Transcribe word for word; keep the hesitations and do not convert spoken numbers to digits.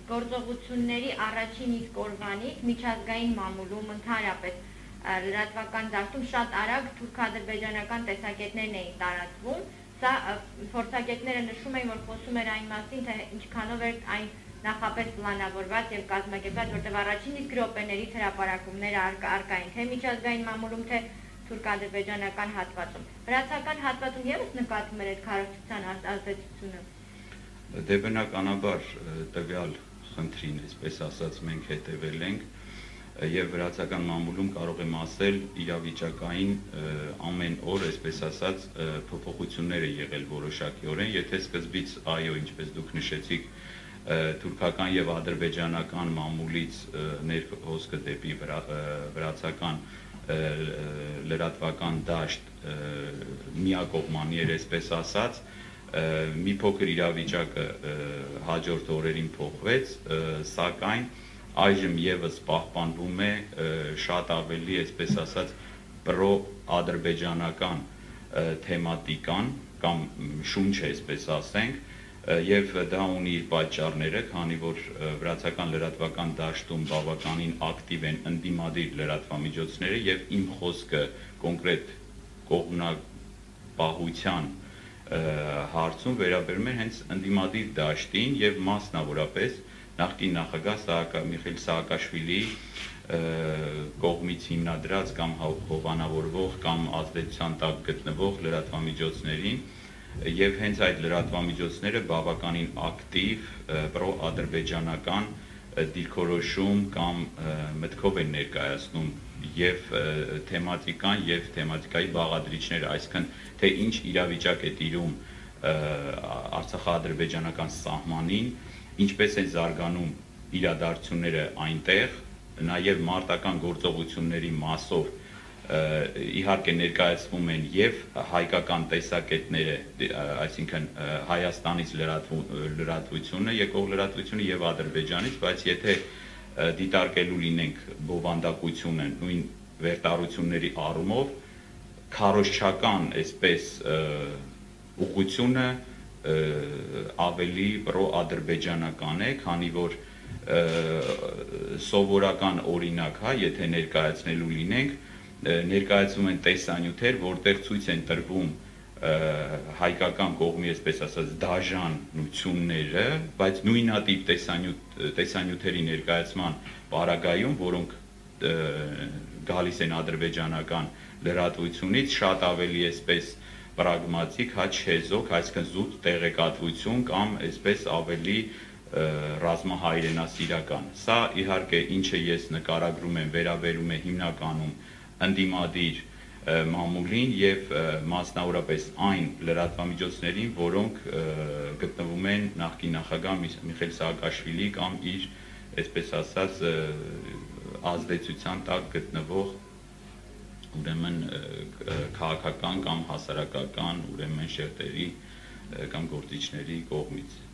գործողությունների առաջին իսկ օրվանից միջազգային մամուլում ընդհանրապես լրատվական դաշտում շատ արագ թուրք-ադրբեջանական տեսակետներն էին տարածվում։ Սա փորձագետները նշում էին, որ խոսում էր այն մասին, թե ինչքանով էր այն նախապես պլանավորված եւ կազմակերպված, որտեղ առաջին իսկ րոպեներից հրապարակումները առկա էին թե միջազգային մամուլում, թե թուրք-ադրբեջանական հատվածում։ Վրացական հատվածում ևս նկատվում էր այդ քարոզչության ազդեցությունը։ Դե բնականաբար տվյալ խնդրին, այսպես ասած, մենք հետևել ենք եւ վրացական մամուլում կարող եմ ասել իրավիճակային ամեն օր, այսպես ասած, փոփոխություններ է եղել որոշակիորեն, եթե սկզբից այո, ինչպես դուք նշեցիք, թուրքական եւ ադրբեջանական մամուլից ներհոսքը դեպի վրացական լրատվական դաշտ միակողմանի էր, այսպես ասած, մի փոքր իրավիճակը հաջորդ օրերին փոխվեց, սակայն այժմ եւս պահպանվում է շատ ավելի, այսպես ասած, պրո-ադրբեջանական թեմատիկան կամ շունչը, այսպես ասենք, եւ դա ունի իր պատճառները, քանի որ վրացական լրատվական դաշտում բավականին ակտիվ են ընդդիմադիր լրատվամիջոցները եւ իմ խոսքը կոնկրետ կողմնապահության հարցում վերաբերում է հենց ընդդիմադիր դաշտին եւ մասնավորապես նախկին նախագահ Միխայիլ Սաակաշվիլիի կողմից հիմնադրած կամ հովանավորվող կամ ազդեցության տակ գտնվող լրատվամիջոցներին եւ հենց այդ լրատվամիջոցները բավականին ակտիվ պրո-ադրբեջանական դիրքորոշում կամ մտքով են ներկայացնում եւ թեմատիկան եւ թեմատիկայի բաղադրիչները, այսինքն թե ինչ իրավիճակ է տիրում արցախա-ադրբեջանական սահմանին, ինչպես են զարգանում իրադարձությունները այնտեղ, նաեւ մարտական գործողությունների մասով իհարկե ներկայացվում են եւ հայկական տեսակետները, այսինքն Հայաստանից լրատվությունը, եկող լրատվությունը եւ Ադրբեջանից, բայց եթե դիտարկելու լինենք բովանդակությունը նույն վերտարությունների առումով, քարոզչական, այսպես ուղղությունը ավելի պրո-ադրբեջանական է, քանի որ սովորական օրինակ, հա, եթե ներկայացնելու լինենք, ներկայացում են տեսանյութեր, որտեղ ցույց են տրվում հայկական կողմի, այսպես ասած, դաժանությունները, բայց նույնատիպ տեսանյութերի ներկայացման պարագայում, որոնք գալիս են ադրբեջանական լրատվությունից, շատ ավելի այսպես պրագմատիկ, հա, չեզոք, այսինքն զուտ տեղեկատվություն կամ այսպես ավելի ռազմահայրենասիրական։ Սա իհարկե ինչը ես նկարագրում եմ, վերաբերում է հիմնականում ընդդիմադիր մամուլին եւ մասնավորապես այն լրատվամիջոցներին, որոնք գտնվում են նախկին նախագահ Միխայիլ Սաակաշվիլիի կամ իր, այսպես ասած, ազդեցության տակ գտնվող ուրեմն քաղաքական կամ հասարակական ուրեմն շերտերի կամ գործիչների կողմից։